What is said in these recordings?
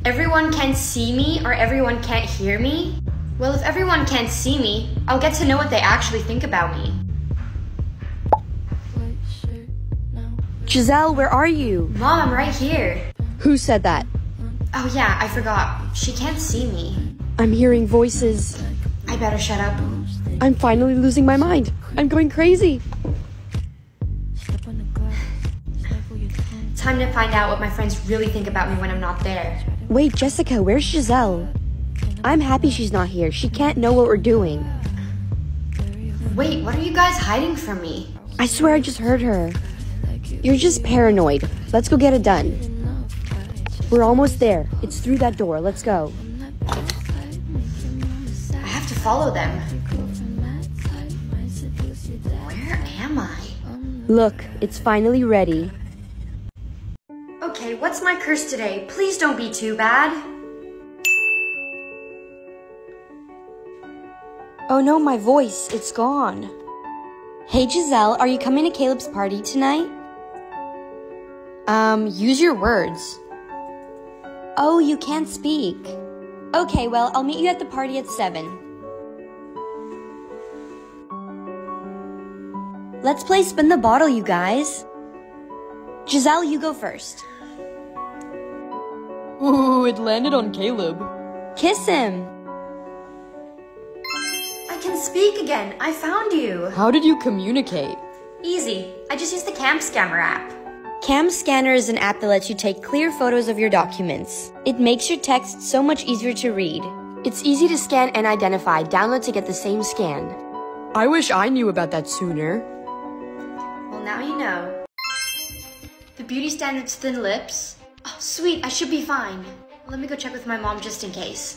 Everyone can see me or everyone can't hear me? Well, if everyone can't see me, I'll get to know what they actually think about me. Giselle, where are you? Mom, I'm right here. Who said that? Oh yeah, I forgot. She can't see me. I'm hearing voices. I better shut up. I'm finally losing my mind. I'm going crazy. Time to find out what my friends really think about me when I'm not there. Wait, Jessica, where's Giselle? I'm happy she's not here. She can't know what we're doing. Wait, what are you guys hiding from me? I swear I just heard her. You're just paranoid. Let's go get it done. We're almost there. It's through that door. Let's go. I have to follow them. Where am I? Look, it's finally ready. Okay, what's my curse today? Please don't be too bad. Oh no, my voice. It's gone. Hey Giselle, are you coming to Caleb's party tonight? Use your words. Oh, you can't speak. Okay, well, I'll meet you at the party at 7. Let's play spin the bottle, you guys. Giselle, you go first. Ooh, it landed on Caleb. Kiss him. I can speak again. I found you. How did you communicate? Easy. I just used the Cam Scammer app. Cam Scanner is an app that lets you take clear photos of your documents. It makes your text so much easier to read. It's easy to scan and identify. Download to get the same scan. I wish I knew about that sooner. Well, now you know. The beauty standard's thin lips. Oh, sweet, I should be fine. Let me go check with my mom just in case.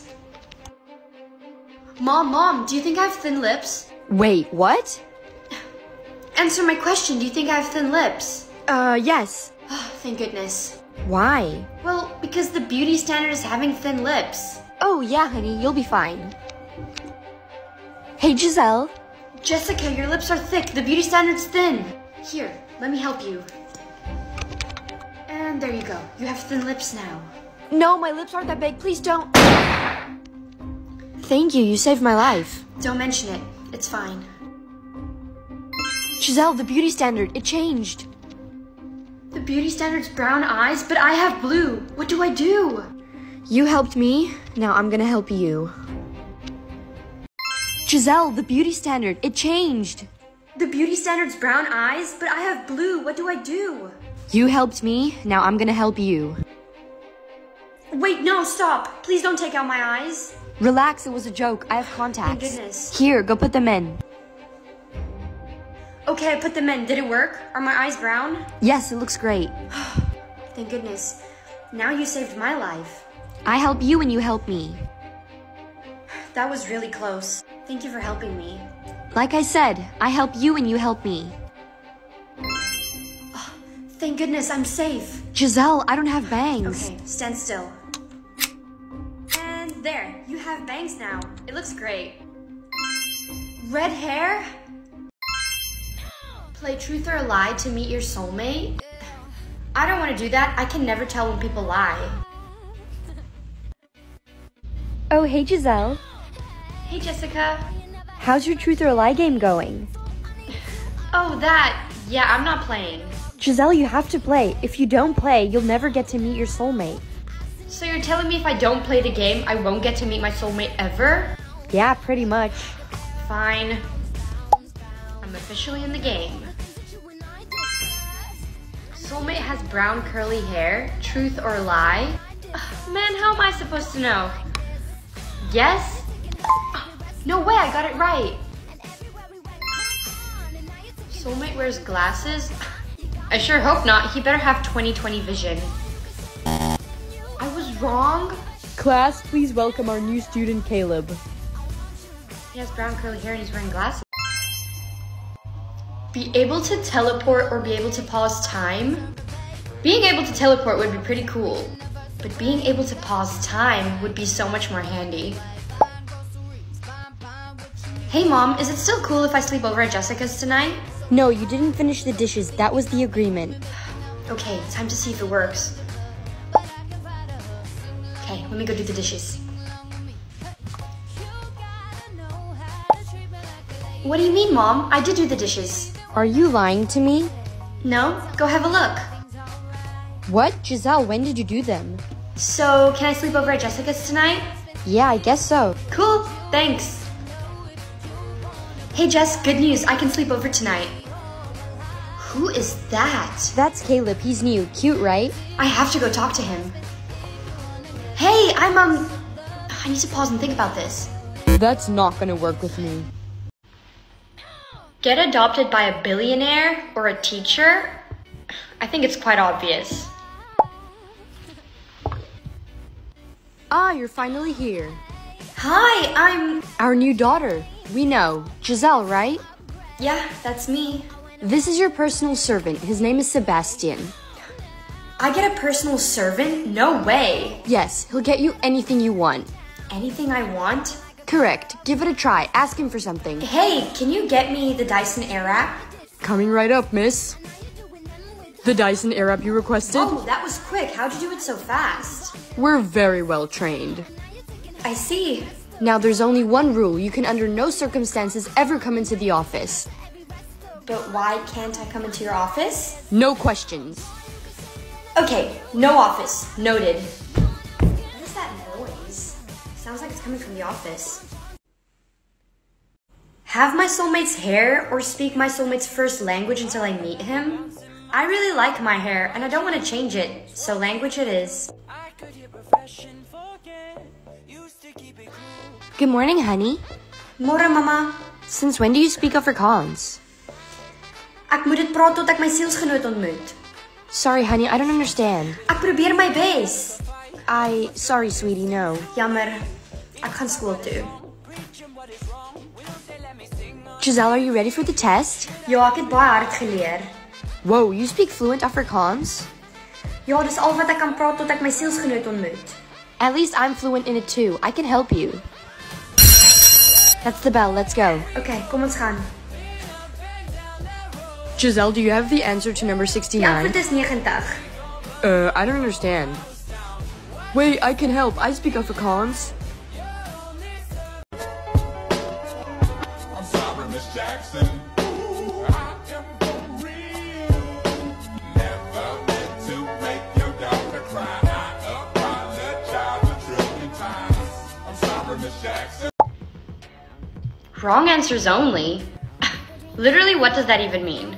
Mom, do you think I have thin lips? Wait, what? Answer my question, do you think I have thin lips? Yes. Oh, thank goodness. Why? Well, because the beauty standard is having thin lips. Oh, yeah, honey, you'll be fine. Hey, Giselle. Jessica, your lips are thick. The beauty standard's thin. Here, let me help you. And there you go. You have thin lips now. No, my lips aren't that big. Please don't. Thank you. You saved my life. Don't mention it. It's fine. Giselle, the beauty standard. It changed. The beauty standard's brown eyes, but I have blue. What do I do? You helped me. Now I'm gonna help you. Giselle, the beauty standard. It changed. The beauty standard's brown eyes, but I have blue. What do I do? You helped me. Now I'm gonna help you. Wait, no, stop. Please don't take out my eyes. Relax, it was a joke. I have contacts. Thank goodness. Here, go put them in. Okay, I put them in. Did it work? Are my eyes brown? Yes, it looks great. Thank goodness. Now you saved my life. I help you and you help me. That was really close. Thank you for helping me. Like I said, I help you and you help me. Oh, thank goodness, I'm safe. Giselle, I don't have bangs. Okay, stand still. And there, you have bangs now. It looks great. Red hair? Play truth or lie to meet your soulmate? I don't want to do that. I can never tell when people lie. Oh, hey Giselle. Hey Jessica. How's your truth or lie game going? Oh, that. Yeah, I'm not playing. Giselle, you have to play. If you don't play, you'll never get to meet your soulmate. So you're telling me if I don't play the game, I won't get to meet my soulmate ever? Yeah, pretty much. Fine. I'm officially in the game. Soulmate has brown curly hair. Truth or lie? Ugh, man, how am I supposed to know? Yes? No way, I got it right. Soulmate wears glasses? I sure hope not. He better have 20/20 vision. I was wrong. Class, please welcome our new student, Caleb. He has brown curly hair and he's wearing glasses. Be able to teleport or be able to pause time? Being able to teleport would be pretty cool, but being able to pause time would be so much more handy. Hey Mom, is it still cool if I sleep over at Jessica's tonight? No, you didn't finish the dishes. That was the agreement. Okay, time to see if it works. Okay, let me go do the dishes. What do you mean, Mom? I did do the dishes. Are you lying to me? No? Go have a look. What? Giselle, when did you do them? So, can I sleep over at Jessica's tonight? Yeah, I guess so. Cool, thanks. Hey Jess, good news. I can sleep over tonight. Who is that? That's Caleb. He's new. Cute, right? I have to go talk to him. Hey, I need to pause and think about this. That's not gonna work with me. Get adopted by a billionaire or a teacher? I think it's quite obvious. Ah, you're finally here. Hi, I'm... Our new daughter. We know. Giselle, right? Yeah, that's me. This is your personal servant. His name is Sebastian. I get a personal servant? No way. Yes, he'll get you anything you want. Anything I want? Correct. Give it a try. Ask him for something. Hey, can you get me the Dyson Airwrap? Coming right up, miss. The Dyson Airwrap you requested? Oh, that was quick. How'd you do it so fast? We're very well trained. I see. Now there's only one rule. You can under no circumstances ever come into the office. But why can't I come into your office? No questions. Okay, no office. Noted. What is that noise? Sounds like it's coming from the office. Have my soulmate's hair or speak my soulmate's first language until I meet him? I really like my hair and I don't want to change it, so language it is. Good morning, honey. Mora, mama. Since when do you speak Afrikaans? Ek moet dit praat tot ek my sielsgenoot ontmoet. Sorry, honey, I don't understand. Ek probeer my bes. Sorry, sweetie, no. Jammer. Ek gaan skool toe. Giselle, are you ready for the test? Ja, ek het baie hard geleer. Whoa, you speak fluent Afrikaans? Ja, dis al wat ek kan praat tot ek my sielsgenoot ontmoet. At least I'm fluent in it too. I can help you. That's the bell. Let's go. Okay, kom ons gaan. Giselle, do you have the answer to number Die 69? antwoord is 90. I don't understand. Wait, I can help. I speak Afrikaans. I'm sorry, Miss Jackson. Ooh, I am for real. Never meant to make your daughter cry. I apologize a trillion times. I'm sorry, Miss Jackson. Wrong answers only? Literally, what does that even mean?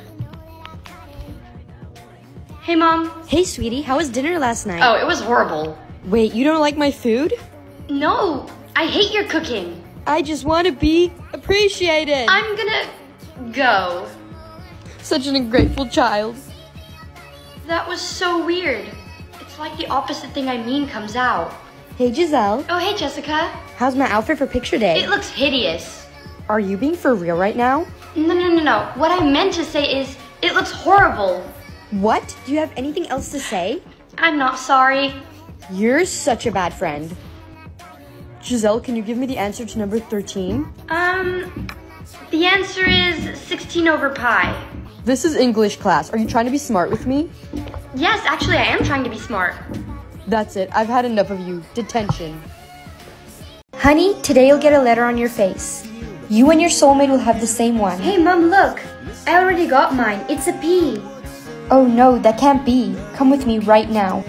Hey, Mom. Hey, sweetie, how was dinner last night? Oh, it was horrible. Wait, you don't like my food? No, I hate your cooking. I just want to be appreciated. I'm gonna go. Such an ungrateful child. That was so weird. It's like the opposite thing I mean comes out. Hey, Giselle. Oh, hey, Jessica. How's my outfit for picture day? It looks hideous. Are you being for real right now? No. What I meant to say is, it looks horrible. What? Do you have anything else to say? I'm not sorry. You're such a bad friend. Giselle, can you give me the answer to number 13? The answer is 16 over pi. This is English class. Are you trying to be smart with me? Yes, actually, I am trying to be smart. That's it. I've had enough of you. Detention. Honey, today you'll get a letter on your face. You and your soulmate will have the same one. Hey, Mom, look. I already got mine. It's a P. Oh no, that can't be. Come with me right now.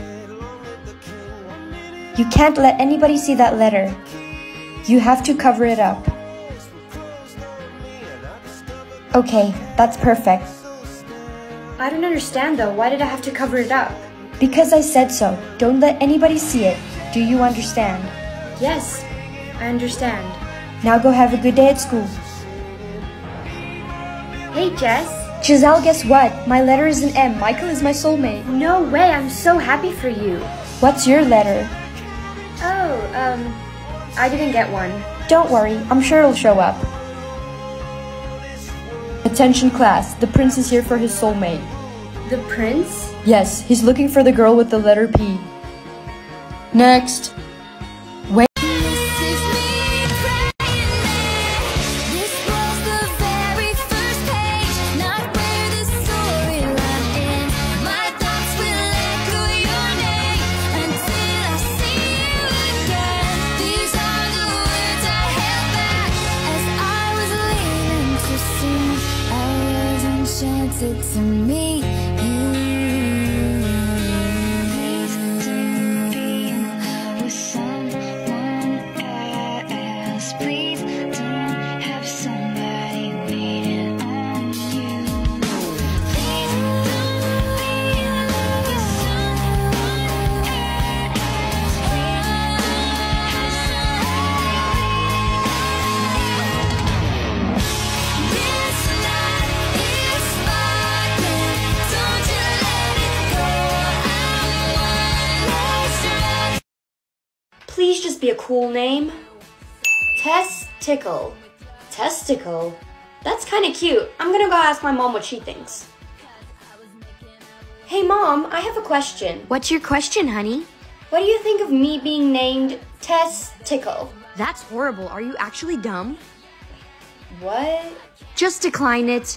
You can't let anybody see that letter. You have to cover it up. Okay, that's perfect. I don't understand, though. Why did I have to cover it up? Because I said so. Don't let anybody see it. Do you understand? Yes, I understand. Now go have a good day at school. Hey, Jess. Giselle, guess what? My letter is an M. Michael is my soulmate. No way. I'm so happy for you. What's your letter? Oh, I didn't get one. Don't worry, I'm sure it'll show up. Attention class. The prince is here for his soulmate. The prince? Yes, he's looking for the girl with the letter P. Next. Wait. please just be a cool name? Testicle. Testicle? That's kind of cute. I'm gonna go ask my mom what she thinks. Hey Mom, I have a question. What's your question, honey? What do you think of me being named Testicle? That's horrible. Are you actually dumb? What? Just decline it.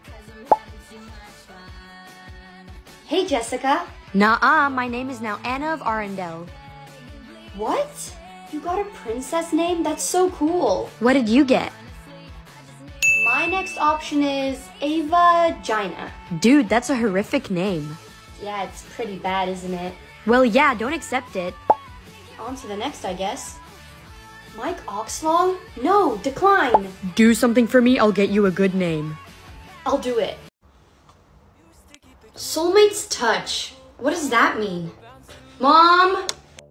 Hey Jessica. Nuh-uh, my name is now Anna of Arundel. What? You got a princess name? That's so cool. What did you get? My next option is Ava Gina. Dude, that's a horrific name. Yeah, it's pretty bad, isn't it? Well, yeah, don't accept it. On to the next, I guess. Mike Oxlong? No, decline. Do something for me, I'll get you a good name. I'll do it. Soulmate's touch. What does that mean? Mom?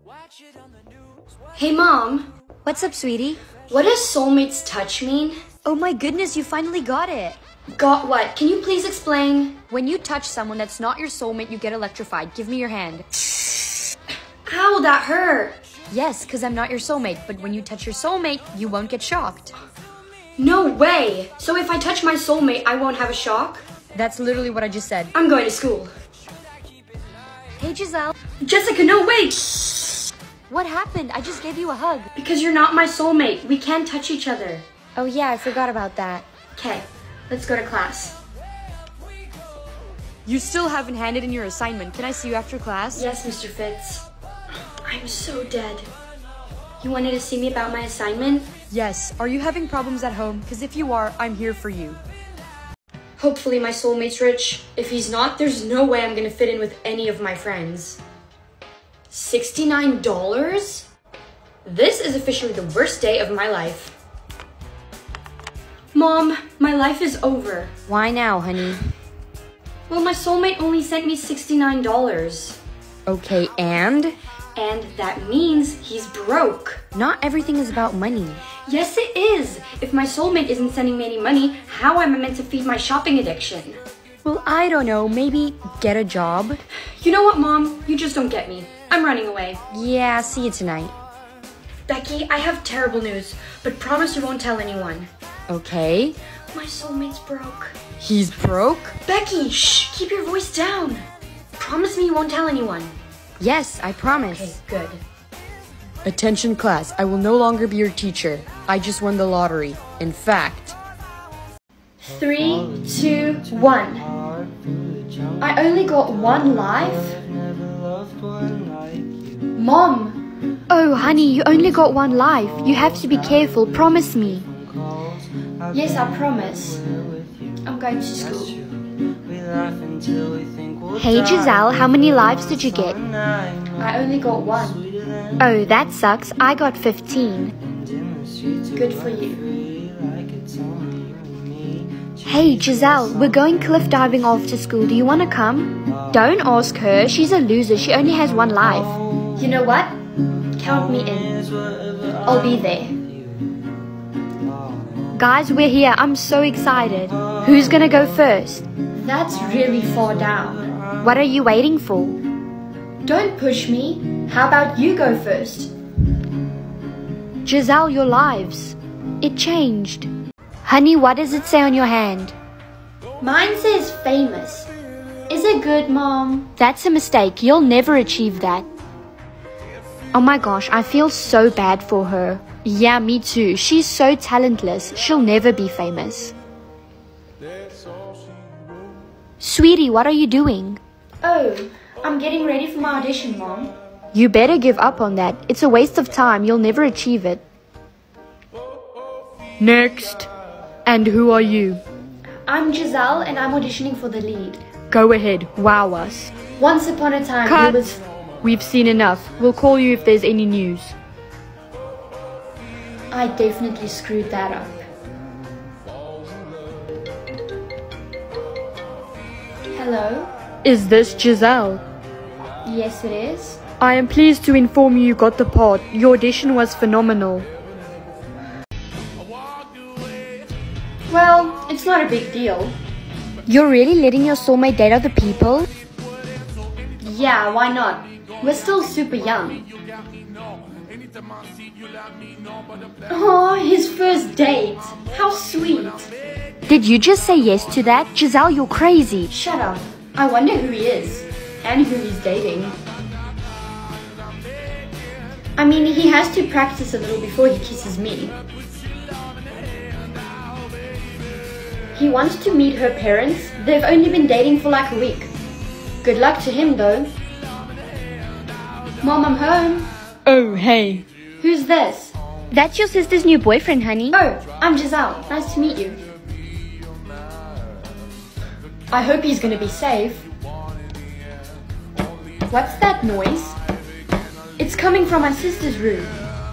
Hey, Mom. What's up, sweetie? What does soulmate's touch mean? Oh my goodness, you finally got it. Got what? Can you please explain? When you touch someone that's not your soulmate, you get electrified. Give me your hand. Ow, that hurt. Yes, because I'm not your soulmate, but when you touch your soulmate, you won't get shocked. No way. So if I touch my soulmate, I won't have a shock? That's literally what I just said. I'm going to school. Hey, Giselle. Jessica, no, wait. What happened? I just gave you a hug. Because you're not my soulmate. We can't touch each other. Oh yeah, I forgot about that. Okay, let's go to class. You still haven't handed in your assignment. Can I see you after class? Yes, Mr. Fitz. I'm so dead. You wanted to see me about my assignment? Yes. Are you having problems at home? Because if you are, I'm here for you. Hopefully my soulmate's rich. If he's not, there's no way I'm gonna fit in with any of my friends. $69? This is officially the worst day of my life. Mom, my life is over. Why now, honey? Well, my soulmate only sent me $69. Okay, and? And that means he's broke. Not everything is about money. Yes, it is. If my soulmate isn't sending me any money, how am I meant to feed my shopping addiction? Well, I don't know. Maybe get a job? You know what, Mom? You just don't get me. I'm running away. Yeah, see you tonight. Becky, I have terrible news, but promise you won't tell anyone. Okay. My soulmate's broke. He's broke? Becky, shh, keep your voice down. Promise me you won't tell anyone. Yes, I promise. Okay, good. Attention class, I will no longer be your teacher. I just won the lottery. In fact. 3, 2, 1. I only got one life? Mom! Oh, honey, you only got one life. You have to be careful. Promise me. Yes, I promise. I'm going to school. Hey, Giselle, how many lives did you get? I only got one. Oh, that sucks. I got 15. Good for you. Hey, Giselle, we're going cliff diving after school. Do you want to come? Don't ask her. She's a loser. She only has one life. You know what? Count me in. I'll be there. Guys, we're here. I'm so excited. Who's gonna go first? That's really far down. What are you waiting for? Don't push me. How about you go first? Giselle, your lives. It changed. Honey, what does it say on your hand? Mine says famous. Is it good, Mom? That's a mistake. You'll never achieve that. Oh my gosh, I feel so bad for her. Yeah, me too. She's so talentless. She'll never be famous. Sweetie, what are you doing? Oh, I'm getting ready for my audition, Mom. You better give up on that. It's a waste of time. You'll never achieve it. Next. And who are you? I'm Giselle and I'm auditioning for the lead. Go ahead, wow us. Once upon a time, Cut! there was... We've seen enough. We'll call you if there's any news. I definitely screwed that up. Hello? Is this Giselle? Yes, it is. I am pleased to inform you got the part. Your audition was phenomenal. Well, it's not a big deal. You're really letting your soulmate date other people? Yeah, why not? We're still super young. Oh, his first date. How sweet. Did you just say yes to that? Giselle, you're crazy. Shut up. I wonder who he is and who he's dating. I mean, he has to practice a little before he kisses me. He wants to meet her parents. They've only been dating for like a week. Good luck to him though. Mom, I'm home. Oh, hey. Who's this? That's your sister's new boyfriend, honey. Oh, I'm Giselle. Nice to meet you. I hope he's gonna be safe. What's that noise? It's coming from my sister's room.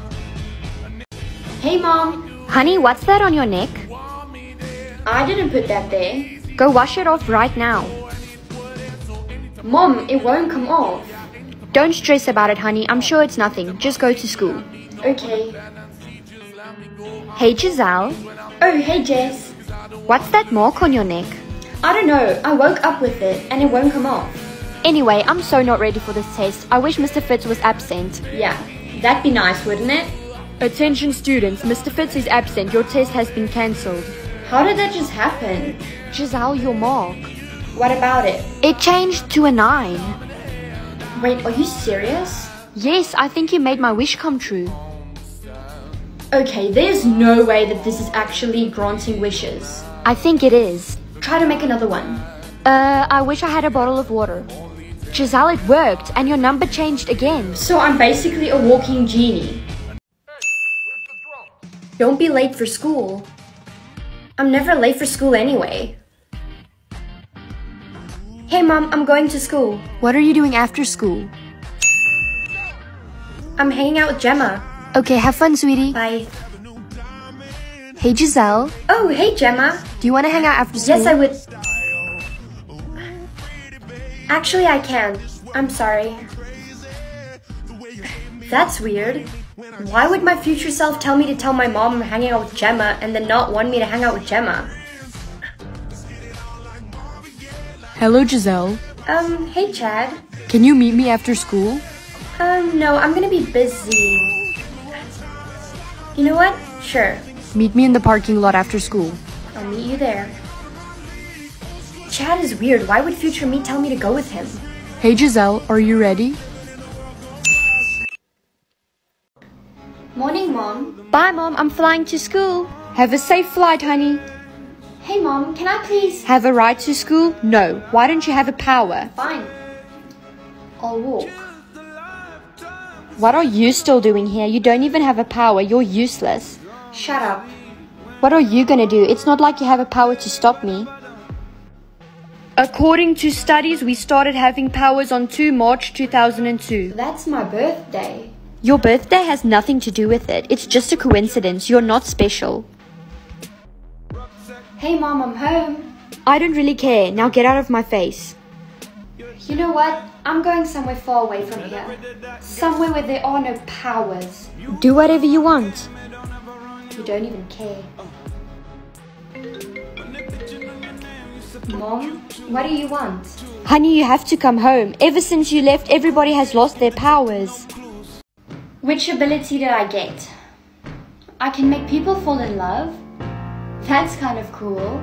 Hey, Mom. Honey, what's that on your neck? I didn't put that there. Go wash it off right now. Mom, it won't come off. Don't stress about it, honey. I'm sure it's nothing. Just go to school. Okay. Hey, Giselle. Oh, hey, Jess. What's that mark on your neck? I don't know. I woke up with it and it won't come off. Anyway, I'm so not ready for this test. I wish Mr. Fitz was absent. Yeah, that'd be nice, wouldn't it? Attention students, Mr. Fitz is absent. Your test has been cancelled. How did that just happen? Giselle, your mark. What about it? It changed to a 9. Wait, are you serious? Yes, I think you made my wish come true. Okay, there's no way that this is actually granting wishes. I think it is. Try to make another one. I wish I had a bottle of water. Giselle, it worked, and your number changed again. So I'm basically a walking genie. Don't be late for school. I'm never late for school anyway. Hey Mom, I'm going to school. What are you doing after school? I'm hanging out with Gemma. Okay, have fun, sweetie. Bye. Hey, Giselle. Oh, hey Gemma. Do you want to hang out after school? Yes, I would. Actually, I can. I'm sorry. That's weird. Why would my future self tell me to tell my mom I'm hanging out with Gemma and then not want me to hang out with Gemma? Hello, Giselle. Hey Chad. Can you meet me after school? No, I'm gonna be busy. You know what? Sure. Meet me in the parking lot after school. I'll meet you there. Chad is weird. Why would future me tell me to go with him? Hey, Giselle, are you ready? Morning, Mom. Bye, Mom. I'm flying to school. Have a safe flight, honey. Hey, Mom, can I please? Have a ride to school? No. Why don't you have a power? Fine. I'll walk. What are you still doing here? You don't even have a power. You're useless. Shut up. What are you gonna do? It's not like you have a power to stop me. According to studies, we started having powers on 2 March 2002. That's my birthday. Your birthday has nothing to do with it. It's just a coincidence. You're not special. Hey, Mom, I'm home. I don't really care. Now get out of my face. You know what? I'm going somewhere far away from here. Somewhere where there are no powers. Do whatever you want. You don't even care. Mom, what do you want? Honey, you have to come home. Ever since you left, everybody has lost their powers. Which ability did I get? I can make people fall in love? That's kind of cool.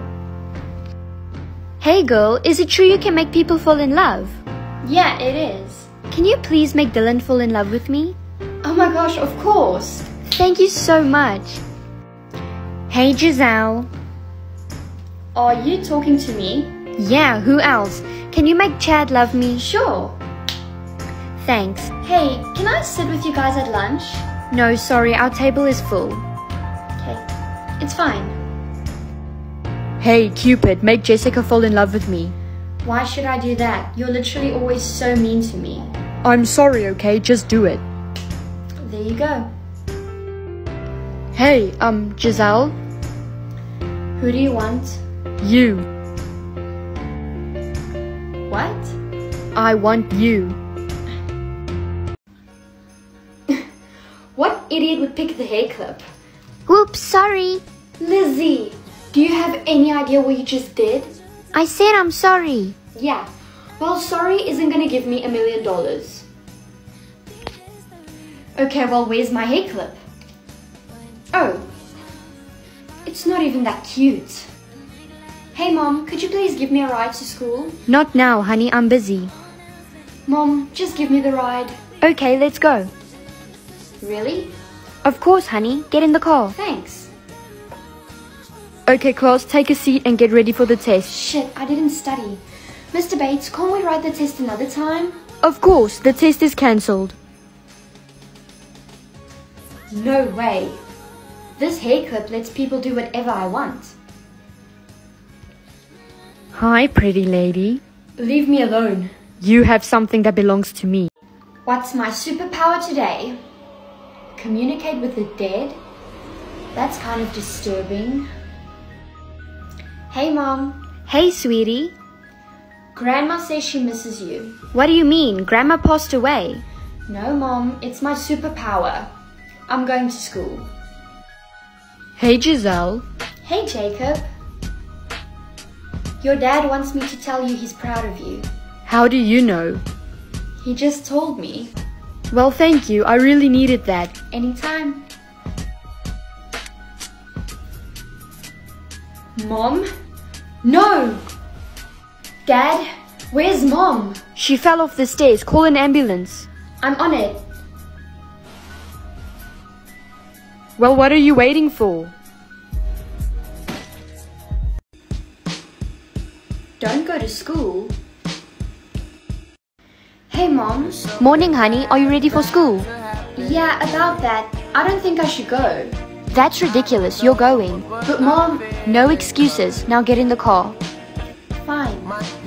Hey girl, is it true you can make people fall in love? Yeah, it is. Can you please make Dylan fall in love with me? Oh my gosh, of course. Thank you so much. Hey Giselle. Are you talking to me? Yeah, who else? Can you make Chad love me? Sure. Thanks. Hey, can I sit with you guys at lunch? No, sorry, our table is full. Okay, it's fine. Hey, Cupid, make Jessica fall in love with me. Why should I do that? You're literally always so mean to me. I'm sorry, okay? Just do it. There you go. Hey, Giselle? Who do you want? You. What? I want you. What idiot would pick the hair clip? Whoops, sorry. Lizzie, do you have any idea what you just did? I said I'm sorry. Yeah. Well, sorry isn't gonna give me $1 million. Okay, well, where's my hair clip? Oh, it's not even that cute. Hey Mom, could you please give me a ride to school? Not now, honey, I'm busy. Mom, just give me the ride. Okay, let's go. Really? Of course, honey, get in the car. Thanks. Okay, class, take a seat and get ready for the test. Shit, I didn't study. Mr. Bates, can't we write the test another time? Of course, the test is cancelled. No way. This hair clip lets people do whatever I want. Hi, pretty lady. Leave me alone. You have something that belongs to me. What's my superpower today? Communicate with the dead? That's kind of disturbing. Hey Mom. Hey, sweetie. Grandma says she misses you. What do you mean? Grandma passed away. No Mom, it's my superpower. I'm going to school. Hey, Giselle. Hey Jacob. Your dad wants me to tell you he's proud of you. How do you know? He just told me. Well, thank you. I really needed that. Anytime. Mom? No! Dad, where's Mom? She fell off the stairs. Call an ambulance. I'm on it. Well, what are you waiting for? Don't go to school. Hey Mom. Morning, honey. Are you ready for school? Yeah, about that. I don't think I should go. That's ridiculous. You're going. But Mom... No excuses. Now get in the car. Fine.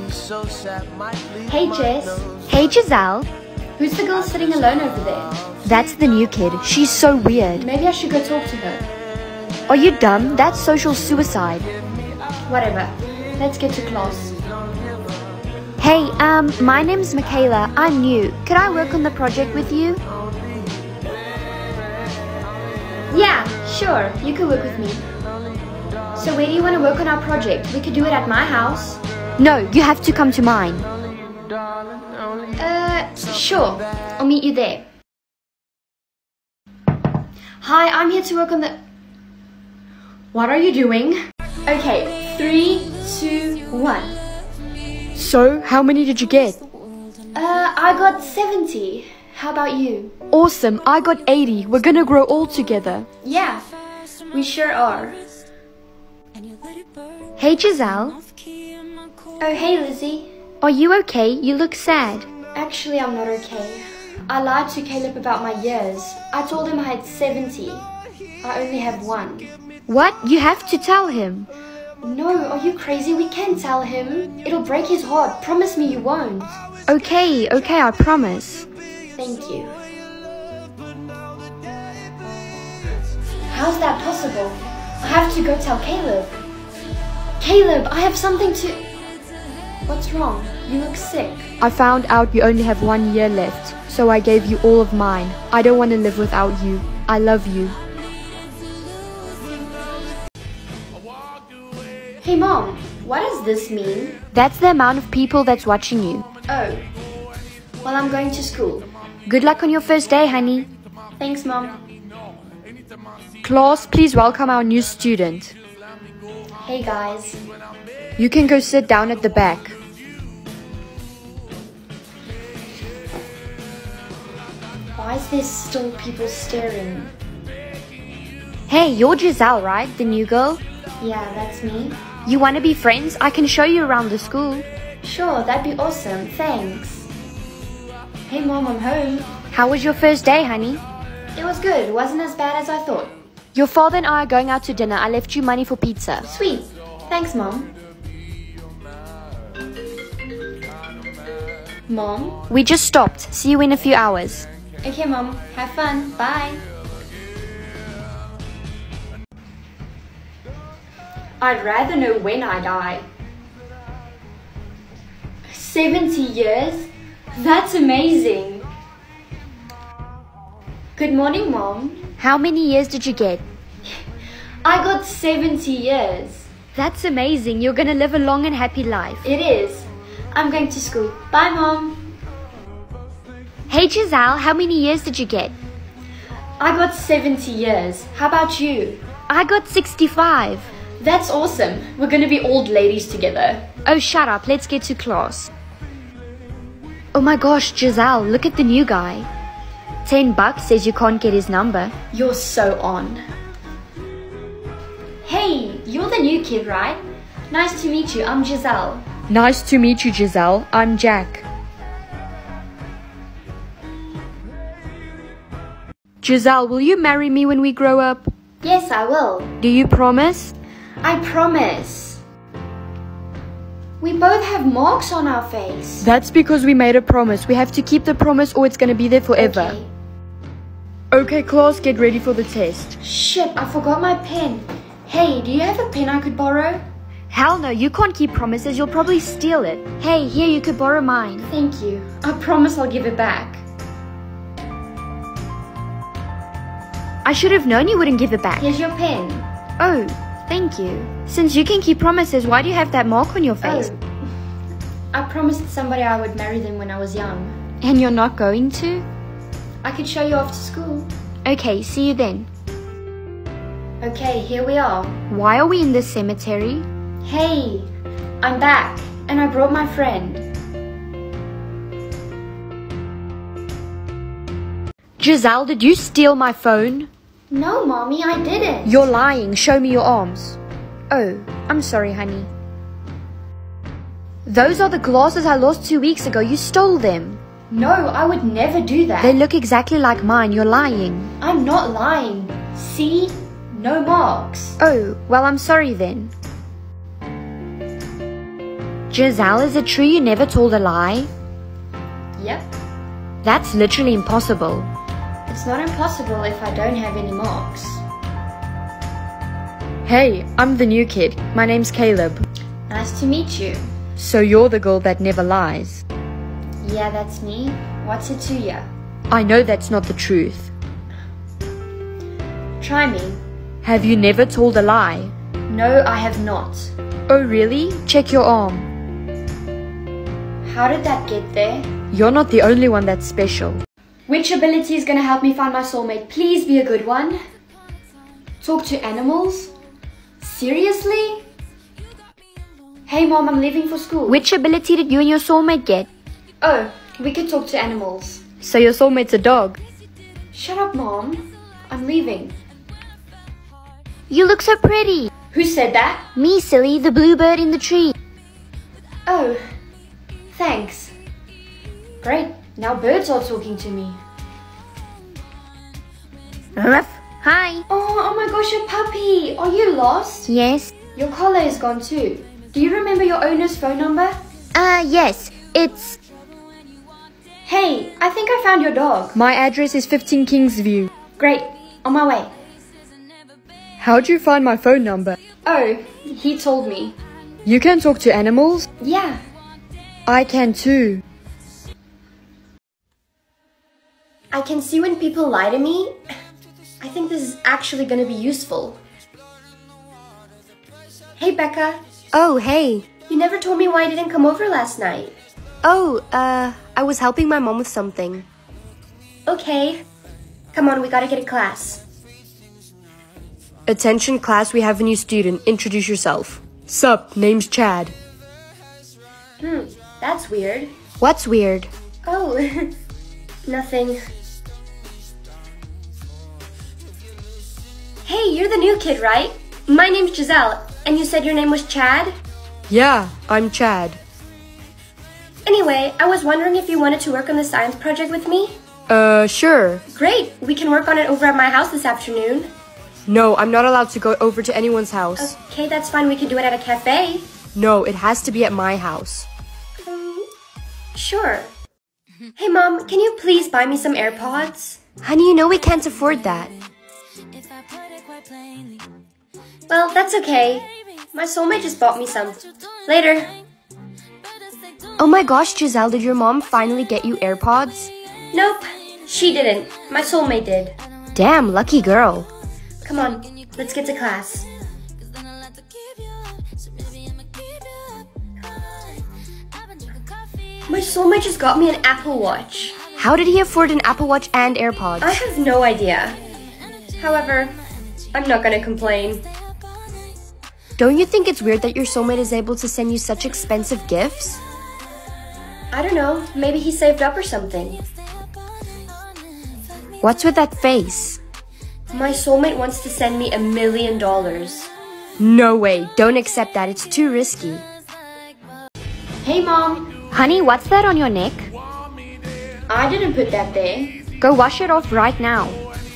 Hey Jess. Hey, Giselle. Who's the girl sitting alone over there? That's the new kid. She's so weird. Maybe I should go talk to her. Are you dumb? That's social suicide. Whatever. Let's get to class. Hey, my name's Michaela. I'm new. Could I work on the project with you? Yeah, sure. You could work with me. So where do you want to work on our project? We could do it at my house. No, you have to come to mine. Sure. I'll meet you there. Hi, I'm here to work on the... What are you doing? Okay, 3, 2, 1. So, how many did you get? I got 70. How about you? Awesome, I got 80. We're gonna grow all together. Yeah, we sure are. Hey, Giselle. Oh, hey, Lizzie. Are you okay? You look sad. Actually, I'm not okay. I lied to Caleb about my years. I told him I had 70. I only have 1. What? You have to tell him. No, are you crazy? We can't tell him. It'll break his heart. Promise me you won't. Okay, I promise. Thank you. How's that possible? I have to go tell Caleb. Caleb, I have something to... What's wrong? You look sick. I found out you only have 1 year left, so I gave you all of mine. I don't want to live without you. I love you. Hey Mom, what does this mean? That's the amount of people that's watching you. Oh, well I'm going to school. Good luck on your first day, honey. Thanks Mom. Class, please welcome our new student. Hey guys. You can go sit down at the back. Why is there still people staring? Hey, you're Giselle, right? The new girl? Yeah, that's me. You want to be friends? I can show you around the school. Sure, that'd be awesome. Thanks. Hey Mom, I'm home. How was your first day, honey? It was good. It wasn't as bad as I thought. Your father and I are going out to dinner. I left you money for pizza. Sweet. Thanks, Mom. Mom? We just stopped. See you in a few hours. Okay, Mom. Have fun. Bye. I'd rather know when I die. 70 years? That's amazing. Good morning, Mom. How many years did you get? I got 70 years. That's amazing. You're going to live a long and happy life. It is. I'm going to school. Bye, Mom. Hey, Giselle, how many years did you get? I got 70 years. How about you? I got 65. That's awesome. We're gonna be old ladies together. Oh, shut up. Let's get to class. Oh my gosh, Giselle, look at the new guy. $10 says you can't get his number. You're so on. Hey, you're the new kid, right? Nice to meet you. I'm Giselle. Nice to meet you, Giselle. I'm Jack. Giselle, will you marry me when we grow up? Yes, I will. Do you promise? I promise. We both have marks on our face. That's because we made a promise. We have to keep the promise or it's gonna be there forever. Okay. Okay, class, get ready for the test. Shit, I forgot my pen. Hey, do you have a pen I could borrow? Hell no, you can't keep promises. You'll probably steal it. Hey, here, you could borrow mine. Thank you. I promise I'll give it back. I should have known you wouldn't give it back. Here's your pen. Oh, thank you. Since you can keep promises, why do you have that mark on your face? Oh. I promised somebody I would marry them when I was young. And you're not going to? I could show you off to school. Okay, see you then. Okay, here we are. Why are we in this cemetery? Hey, I'm back, and I brought my friend. Giselle, did you steal my phone? No, Mommy, I didn't. You're lying. Show me your arms. Oh, I'm sorry, honey. Those are the glasses I lost 2 weeks ago. You stole them. No, I would never do that. They look exactly like mine. You're lying. I'm not lying. See? No marks. Oh, well, I'm sorry then. Giselle, is it true you never told a lie? Yep. That's literally impossible. It's not impossible if I don't have any marks. Hey, I'm the new kid. My name's Caleb. Nice to meet you. So you're the girl that never lies. Yeah, that's me. What's it to ya? I know that's not the truth. Try me. Have you never told a lie? No, I have not. Oh really? Check your arm. How did that get there? You're not the only one that's special. Which ability is going to help me find my soulmate? Please be a good one. Talk to animals? Seriously? Hey Mom, I'm leaving for school. Which ability did you and your soulmate get? Oh, we could talk to animals. So your soulmate's a dog. Shut up, Mom. I'm leaving. You look so pretty. Who said that? Me, silly, the bluebird in the tree. Oh, thanks. Great, now birds are talking to me. Ruff. Hi. Oh my gosh, a puppy! Are you lost? Yes. Your collar is gone too. Do you remember your owner's phone number? Yes. It's... Hey, I think I found your dog. My address is 15 Kingsview. Great, on my way. How'd you find my phone number? Oh, he told me. You can talk to animals? Yeah. I can too. I can see when people lie to me. I think this is actually going to be useful. Hey, Becca. Oh, hey. You never told me why you didn't come over last night. Oh, I was helping my mom with something. Okay. Come on, we gotta get to class. Attention class, we have a new student. Introduce yourself. Sup, name's Chad. That's weird. What's weird? Oh, nothing. Hey, you're the new kid, right? My name's Giselle, and you said your name was Chad? Yeah, I'm Chad. Anyway, I was wondering if you wanted to work on the science project with me? Sure. Great, we can work on it over at my house this afternoon. No, I'm not allowed to go over to anyone's house. Okay, that's fine, we can do it at a cafe. No, it has to be at my house. Sure. Hey Mom, can you please buy me some AirPods? Honey, you know we can't afford that. Well, that's okay. My soulmate just bought me some. Later. Oh my gosh, Giselle, did your mom finally get you AirPods? Nope, she didn't. My soulmate did. Damn, lucky girl. Come on, let's get to class. My soulmate just got me an Apple Watch. How did he afford an Apple Watch and AirPods? I have no idea. However, I'm not gonna complain. Don't you think it's weird that your soulmate is able to send you such expensive gifts? I don't know, maybe he saved up or something. What's with that face? My soulmate wants to send me $1 million. No way, don't accept that, it's too risky. Hey Mom, Honey, what's that on your neck? I didn't put that there. Go wash it off right now.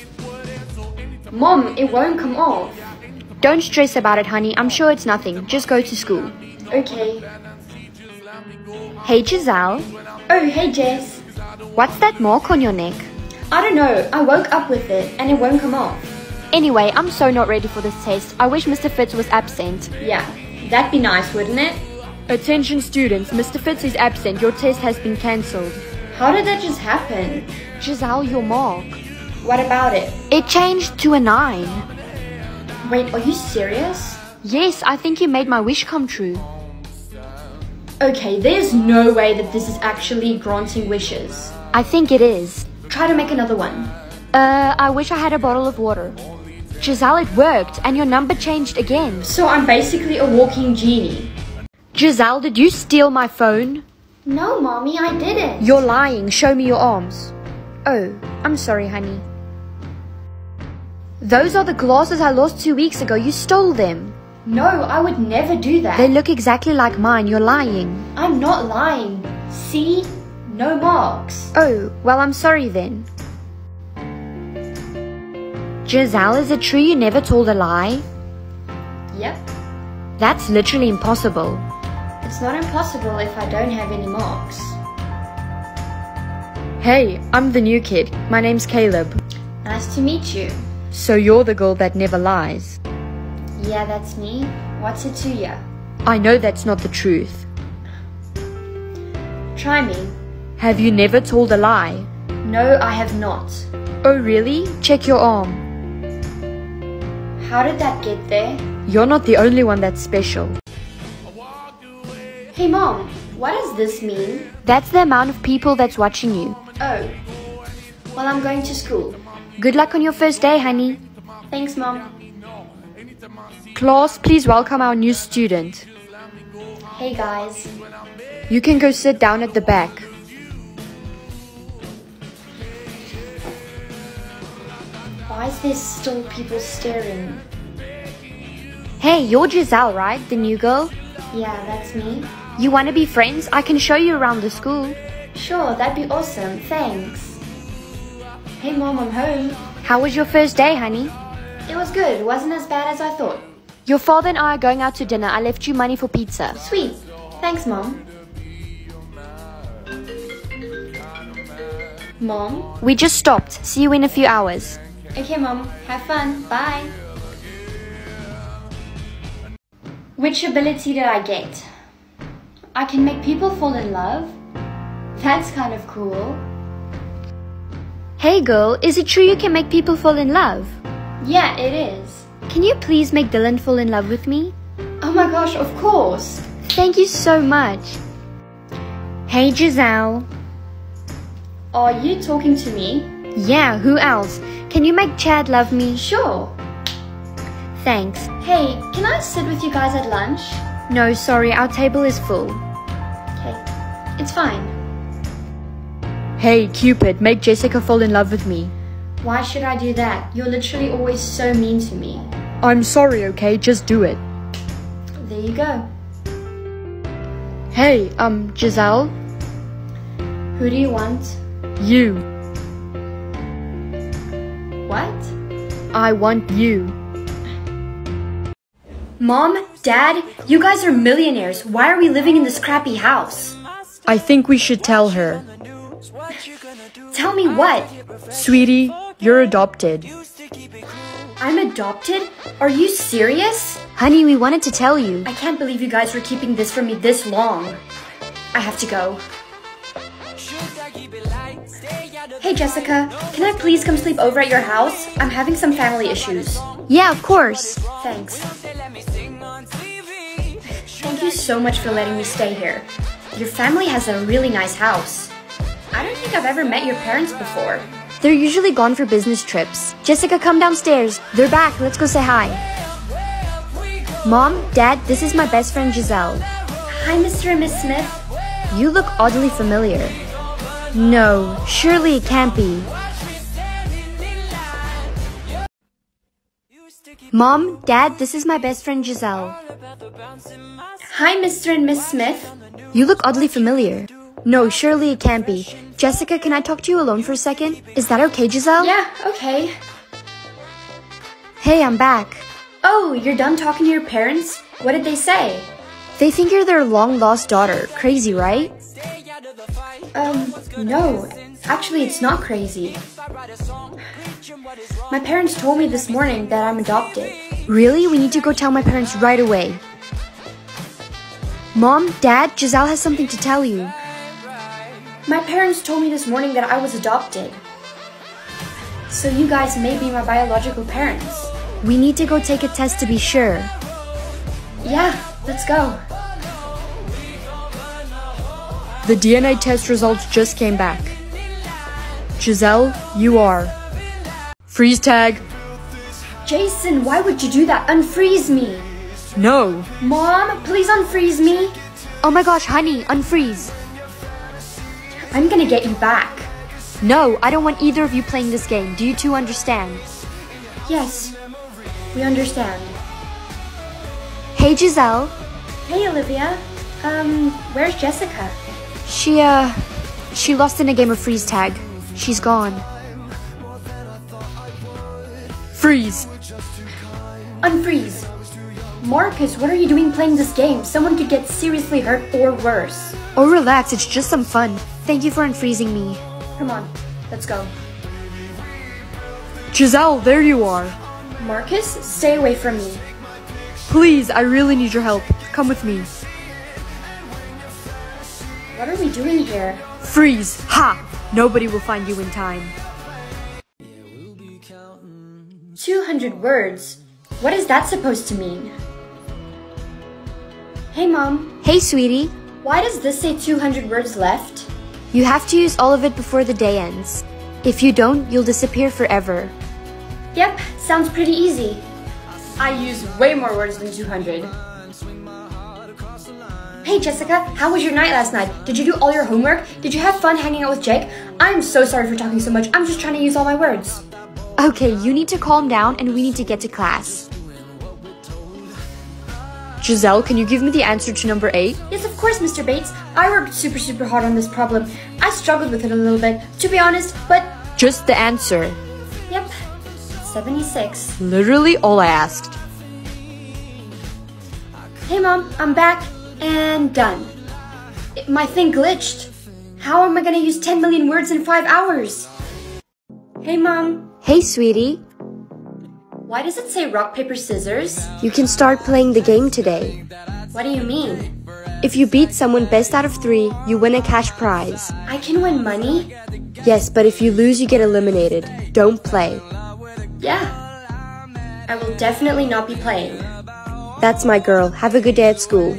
Mom, it won't come off. Don't stress about it, honey. I'm sure it's nothing. Just go to school. Okay. Hey, Giselle. Oh, hey Jess. What's that mark on your neck? I don't know, I woke up with it and it won't come off. Anyway, I'm so not ready for this test. I wish Mr. Fitz was absent. Yeah, that'd be nice, wouldn't it? Attention students, Mr. Fitz is absent. Your test has been cancelled. How did that just happen? Giselle, your mark. What about it? It changed to a 9. Wait, are you serious? Yes, I think you made my wish come true. Okay, there's no way that this is actually granting wishes. I think it is. Try to make another one. I wish I had a bottle of water. Giselle, it worked, and your number changed again. So I'm basically a walking genie. Giselle, did you steal my phone? No, Mommy, I didn't. You're lying. Show me your arms. Oh, I'm sorry, honey. Those are the glasses I lost 2 weeks ago. You stole them. No, I would never do that. They look exactly like mine. You're lying. I'm not lying. See? No marks. Oh, well, I'm sorry then. Giselle, is it true you never told a lie? Yep. That's literally impossible. It's not impossible if I don't have any marks. Hey, I'm the new kid. My name's Caleb. Nice to meet you. So you're the girl that never lies. Yeah, that's me. What's it to ya? I know that's not the truth. Try me. Have you never told a lie? No, I have not. Oh really? Check your arm. How did that get there? You're not the only one that's special. Hey Mom, what does this mean? That's the amount of people that's watching you. Oh. Well, I'm going to school. Good luck on your first day, honey. Thanks, Mom. Class, please welcome our new student. Hey guys. You can go sit down at the back. Why is there still people staring? Hey, you're Giselle, right? The new girl? Yeah, that's me. You want to be friends? I can show you around the school. Sure, that'd be awesome. Thanks. Hey Mom, I'm home. How was your first day, honey? It was good. It wasn't as bad as I thought. Your father and I are going out to dinner. I left you money for pizza. Sweet. Thanks, Mom. Mom? We just stopped. See you in a few hours. Okay, Mom. Have fun. Bye. Which ability did I get? I can make people fall in love? That's kind of cool. Hey girl, is it true you can make people fall in love? Yeah, it is. Can you please make Dylan fall in love with me? Oh my gosh, of course. Thank you so much. Hey Giselle. Are you talking to me? Yeah, who else? Can you make Chad love me? Sure. Thanks. Hey, can I sit with you guys at lunch? No, sorry, our table is full. Okay, it's fine. Hey, Cupid, make Jessica fall in love with me. Why should I do that? You're literally always so mean to me. I'm sorry, okay? Just do it. There you go. Hey, Giselle? Who do you want? You. What? I want you. Mom, Dad, you guys are millionaires. Why are we living in this crappy house? I think we should tell her. Tell me what? Sweetie, you're adopted. I'm adopted? Are you serious? Honey, we wanted to tell you. I can't believe you guys were keeping this from me this long. I have to go. Hey Jessica, can I please come sleep over at your house? I'm having some family issues. Yeah, of course. Thanks. Thank you so much for letting me stay here. Your family has a really nice house. I don't think I've ever met your parents before. They're usually gone for business trips. Jessica, come downstairs. They're back. Let's go say hi. Mom, Dad, this is my best friend Giselle. Hi, Mr. and Miss Smith. You look oddly familiar. No, surely it can't be. Mom, Dad, this is my best friend Giselle. Hi, Mr. and Miss Smith. You look oddly familiar. No, surely it can't be. Jessica, can I talk to you alone for a second? Is that okay, Giselle? Yeah, okay. Hey, I'm back. Oh, you're done talking to your parents? What did they say? They think you're their long-lost daughter. Crazy, right? No. Actually, it's not crazy. My parents told me this morning that I'm adopted. Really? We need to go tell my parents right away. Mom, Dad, Giselle has something to tell you. My parents told me this morning that I was adopted. So you guys may be my biological parents. We need to go take a test to be sure. Yeah, let's go. The DNA test results just came back. Giselle, you are. Freeze tag. Jason, why would you do that? Unfreeze me. No. Mom, please unfreeze me. Oh my gosh, honey, unfreeze. I'm gonna get you back. No, I don't want either of you playing this game. Do you two understand? Yes, we understand. Hey, Giselle. Hey, Olivia. Where's Jessica? She lost in a game of freeze tag. She's gone. Freeze. Unfreeze. Marcus, what are you doing playing this game? Someone could get seriously hurt or worse. Oh, relax, it's just some fun. Thank you for unfreezing me. Come on, let's go. Giselle, there you are. Marcus, stay away from me. Please, I really need your help. Come with me. What are we doing here? Freeze. Ha! Nobody will find you in time. 200 words. What is that supposed to mean? Hey, Mom. Hey, sweetie. Why does this say 200 words left? You have to use all of it before the day ends. If you don't, you'll disappear forever. Yep, sounds pretty easy. I use way more words than 200. Hey Jessica, how was your night last night? Did you do all your homework? Did you have fun hanging out with Jake? I'm so sorry for talking so much. I'm just trying to use all my words. Okay, you need to calm down and we need to get to class. Giselle, can you give me the answer to number 8? Yes, of course, Mr. Bates. I worked super hard on this problem. I struggled with it a little bit, to be honest, but... Just the answer. Yep, 76. Literally all I asked. Hey Mom, I'm back and done. My thing glitched. How am I gonna use 10 million words in 5 hours? Hey Mom. Hey, sweetie. Why does it say rock, paper, scissors? You can start playing the game today. What do you mean? If you beat someone best out of 3, you win a cash prize. I can win money? Yes, but if you lose, you get eliminated. Don't play. Yeah. I will definitely not be playing. That's my girl. Have a good day at school.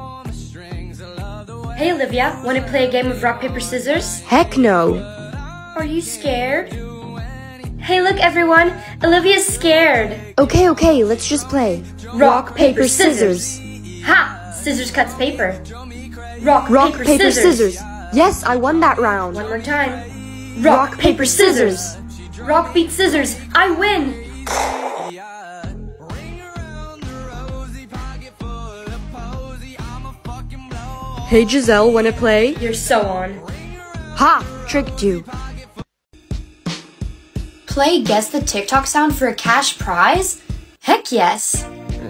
Hey Olivia, wanna play a game of rock, paper, scissors? Heck no. Are you scared? Hey look everyone, Olivia's scared. Okay, let's just play. Rock, paper, scissors. Ha! Scissors cuts paper. Rock, paper, scissors. Yes, I won that round. One more time. Rock, paper, scissors. Rock beats scissors. I win. Hey Giselle, wanna play? You're so on. Ha! Tricked you. Play Guess the TikTok sound for a cash prize? Heck yes.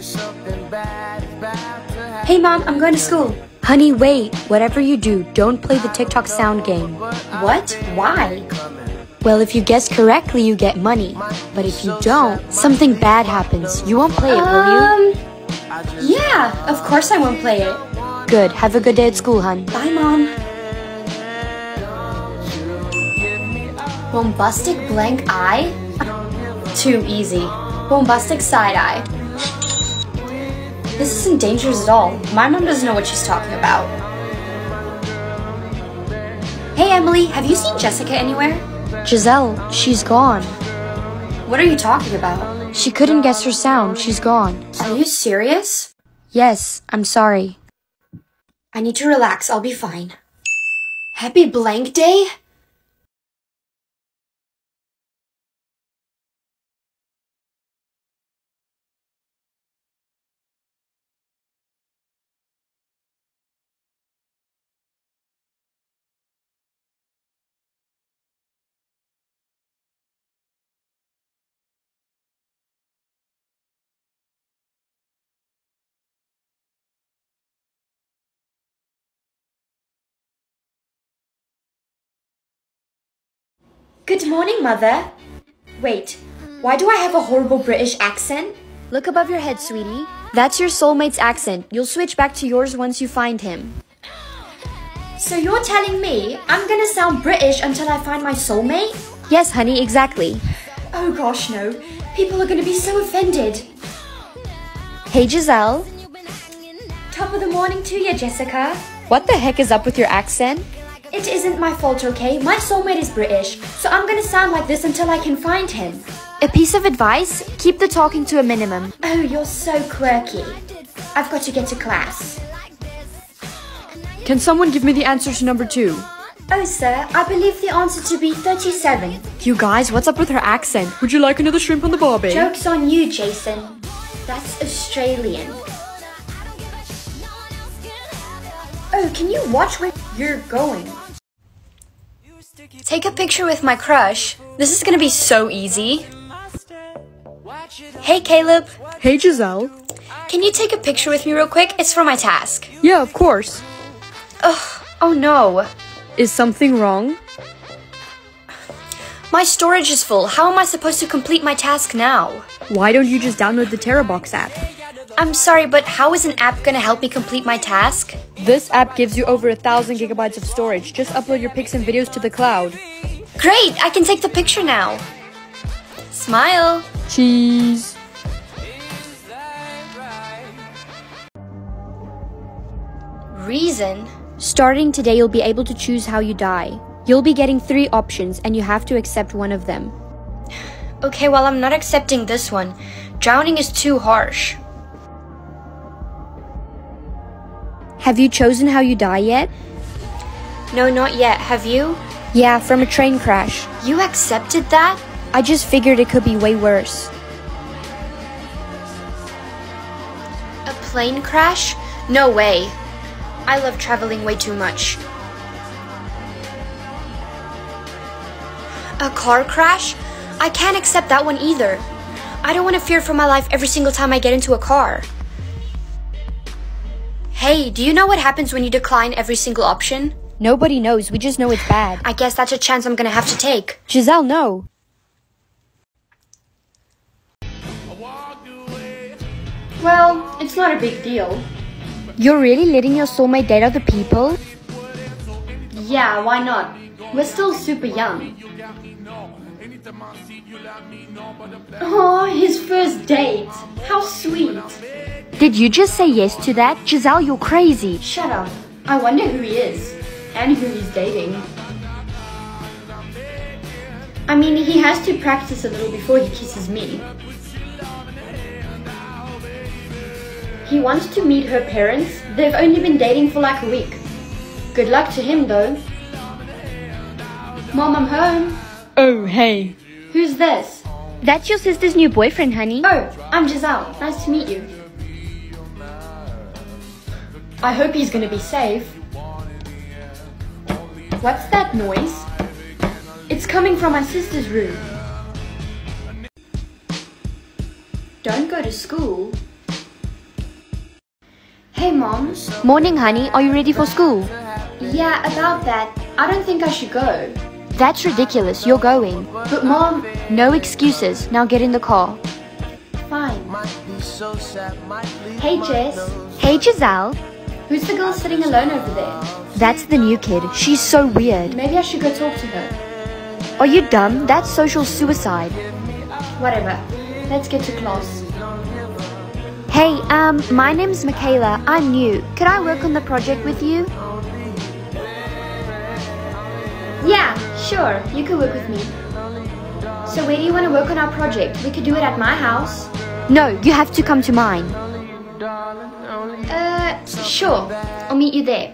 Hey Mom, I'm going to school. Honey, wait. Whatever you do, don't play the TikTok sound game. What? Why? Well, if you guess correctly, you get money. But if you don't, something bad happens. You won't play it, will you? Yeah, of course I won't play it. Good. Have a good day at school, hun. Bye, Mom. Bombastic blank eye? Too easy. Bombastic side eye. This isn't dangerous at all. My mom doesn't know what she's talking about. Hey Emily, have you seen Jessica anywhere? Giselle, she's gone. What are you talking about? She couldn't guess her sound. She's gone. Are you serious? Yes, I'm sorry. I need to relax. I'll be fine. Happy blank day? Good morning, Mother. Wait, why do I have a horrible British accent? Look above your head, sweetie. That's your soulmate's accent. You'll switch back to yours once you find him. So you're telling me I'm gonna sound British until I find my soulmate? Yes, honey, exactly. Oh gosh, no. People are gonna be so offended. Hey, Giselle. Top of the morning to you, Jessica. What the heck is up with your accent? It isn't my fault, okay? My soulmate is British, so I'm gonna sound like this until I can find him. A piece of advice, keep the talking to a minimum. Oh, you're so quirky. I've got to get to class. Can someone give me the answer to number 2? Oh, sir, I believe the answer to be 37. You guys, what's up with her accent? Would you like another shrimp on the barbie? Joke's on you, Jason. That's Australian. Oh, can you watch where you're going? Take a picture with my crush. This is gonna be so easy. Hey, Caleb. Hey, Giselle. Can you take a picture with me real quick? It's for my task. Yeah, of course. Ugh, oh no. Is something wrong? My storage is full. How am I supposed to complete my task now? Why don't you just download the TerraBox app? I'm sorry, but how is an app gonna help me complete my task? This app gives you over 1,000 gigabytes of storage. Just upload your pics and videos to the cloud. Great, I can take the picture now. Smile. Cheese. Reason? Starting today, you'll be able to choose how you die. You'll be getting 3 options and you have to accept one of them. Okay, well, I'm not accepting this one. Drowning is too harsh. Have you chosen how you die yet? No, not yet. Have you? Yeah, from a train crash. You accepted that? I just figured it could be way worse. A plane crash? No way. I love traveling way too much. A car crash? I can't accept that one either. I don't want to fear for my life every single time I get into a car. Hey, do you know what happens when you decline every single option? Nobody knows, we just know it's bad. I guess that's a chance I'm gonna have to take. Giselle, no. Well, it's not a big deal. You're really letting your soulmate date other people? Yeah, why not? We're still super young. Oh, his first date. How sweet. Did you just say yes to that? Giselle, you're crazy. Shut up. I wonder who he is. And who he's dating. I mean, he has to practice a little before he kisses me. He wants to meet her parents. They've only been dating for like a week. Good luck to him though. Mom, I'm home. Oh, hey. Who's this? That's your sister's new boyfriend, honey. Oh, I'm Giselle. Nice to meet you. I hope he's gonna be safe. What's that noise? It's coming from my sister's room. Don't go to school. Hey, Mom. Morning, honey. Are you ready for school? Yeah, about that. I don't think I should go. That's ridiculous. You're going. But Mom... No excuses. Now get in the car. Fine. Hey, Jess. Hey, Giselle. Who's the girl sitting alone over there? That's the new kid. She's so weird. Maybe I should go talk to her. Are you dumb? That's social suicide. Whatever. Let's get to class. Hey, my name's Michaela. I'm new. Could I work on the project with you? Yeah, Sure, you could work with me. So where do you want to work on our project? We could do it at my house. No, you have to come to mine. Sure. I'll meet you there.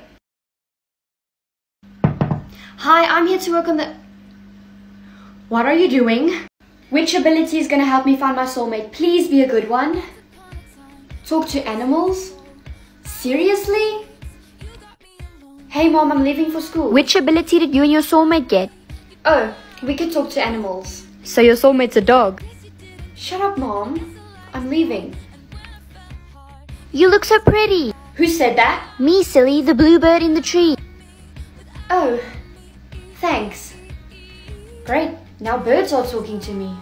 Hi, I'm here to work on the... What are you doing? Which ability is gonna help me find my soulmate? Please be a good one. Talk to animals? Seriously? Hey Mom, I'm leaving for school. Which ability did you and your soulmate get? Oh, we could talk to animals. So your soulmate's a dog. Shut up, Mom. I'm leaving. You look so pretty. Who said that? Me, silly, the bluebird in the tree. Oh, thanks. Great, now birds are talking to me.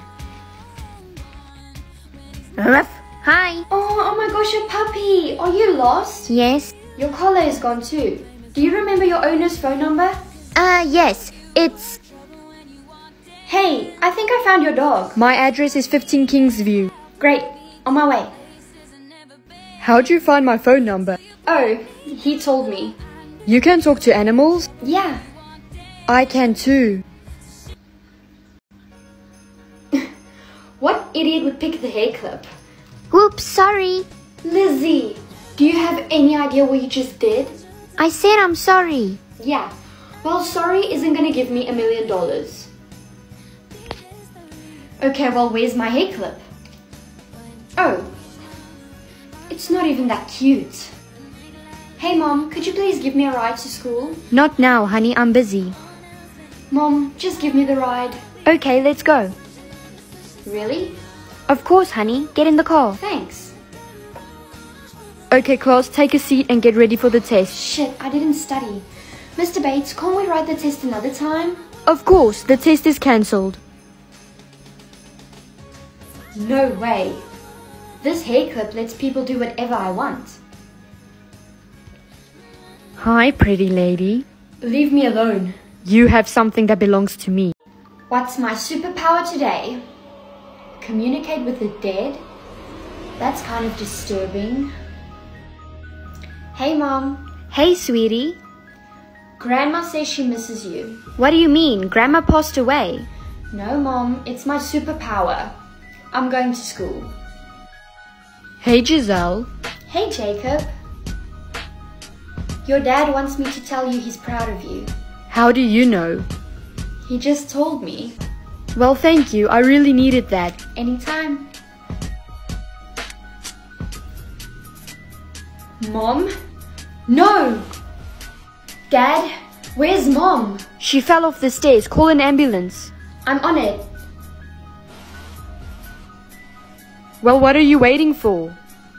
Ruff. Hi. Oh my gosh, a puppy! Are you lost? Yes. Your collar is gone too. Do you remember your owner's phone number? Yes. It's... Hey, I think I found your dog. My address is 15 Kingsview. Great, on my way. How'd you find my phone number? Oh, he told me. You can talk to animals? Yeah. I can too. What idiot would pick the hair clip? Whoops, sorry. Lizzie, do you have any idea what you just did? I said I'm sorry. Yeah. Well, sorry isn't gonna give me $1 million. Okay, well, where's my hair clip? Oh. It's not even that cute. Hey Mom, could you please give me a ride to school? Not now, honey, I'm busy. Mom, just give me the ride. Okay, let's go. Really? Of course, honey. Get in the car. Thanks. Okay, class, take a seat and get ready for the test. Shit, I didn't study. Mr. Bates, can't we write the test another time? Of course, the test is cancelled. No way. This hair clip lets people do whatever I want. Hi, pretty lady. Leave me alone. You have something that belongs to me. What's my superpower today? Communicate with the dead? That's kind of disturbing. Hey Mom. Hey, sweetie. Grandma says she misses you. What do you mean? Grandma passed away. No Mom, it's my superpower. I'm going to school. Hey, Giselle. Hey Jacob. Your dad wants me to tell you he's proud of you. How do you know? He just told me. Well, thank you. I really needed that. Anytime. Mom? No! Dad, where's Mom? She fell off the stairs. Call an ambulance. I'm on it. Well, what are you waiting for?